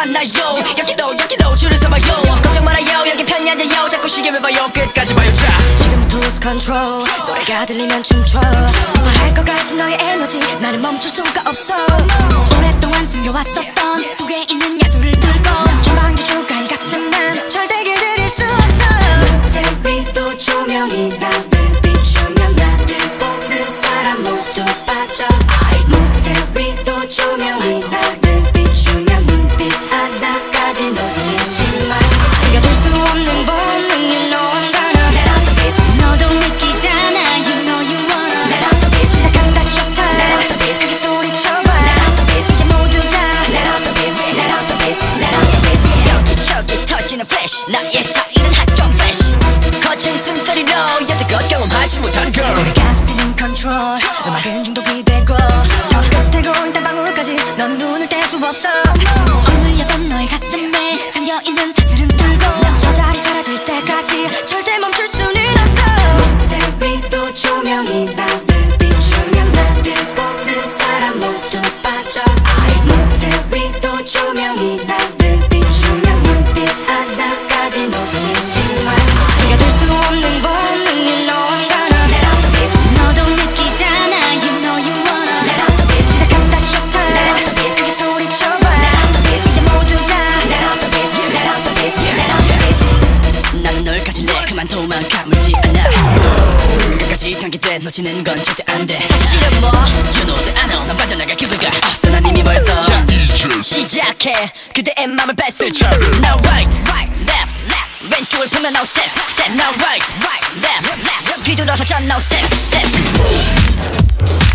왔나요? 여기로 줄을 서봐요. 걱정 말아요 여긴 편히 앉아요. 자꾸 시계를 봐요 끝까지 봐요. 자 지금부터 lose control. 노래가 들리면 춤춰. 폭발할 것 같은 너의 에너지 나는 멈출 수가 없어. 오랫동안 숨겨왔었던 속에 있는 야수를 들고 전방지 주가이 같은 난 절대 길들일 수 없어. 무대 위로 조명이 나를 비추면 나를 보는 사람 모두 빠져. 무대 위로 조명이 나를 비추면 눈빛 하나까지 놓치지 마. 스며들 수 없는 본능이 know I'm gonna let out the beast. 너도 느끼잖아 you know you wanna let out the beast. 시작한다 showtime let out the beast. 크게 소리쳐봐 let out the beast. 이제 모두 다 let out the beast let out the beast let out the beast. 여기저기 터지는 flash 나의 스타일은 핫좀 flash. 거친 숨소리로 여태껏 경험하지 못한 girl. 우리가 stealing control. 음악은 중독이 되고 저 끝에 고인 땀방울까지 넌 눈을 뗄 수 없어. 억눌렸던 너의 가슴에 잠겨있는 사슬은 들고 저 자리 사라질 때까지 절대 멈출 수는 없어. 무대 위로 조명이 나를 비추면 나를 보는 사람 모두 빠져. 무대 위로 조명이 나를 비추면 눈빛 하나까지 놓치지 마. 스며들 수 없는 본능이 know I'm gonna let out the beast. 너도 느끼잖아 you know you wanna let out the beast. 시작한다 showtime let out the beast. 크게 소리쳐봐 let out the beast. 이제 모두 다 let out the beast let out the beast let out the beast. 나는 널 가질래 그만 도망가물지 않아. 끝까지 단계돼 놓치는 건 절대 안돼. 사실은 뭐 You know that I know 난 빠져나갈 기회가 없어. 난 이미 벌써 시작해 그대의 맘을 뺏을 차례. Now right left 왼쪽을 보면 now step Now right left 뒤돌아서 자 now step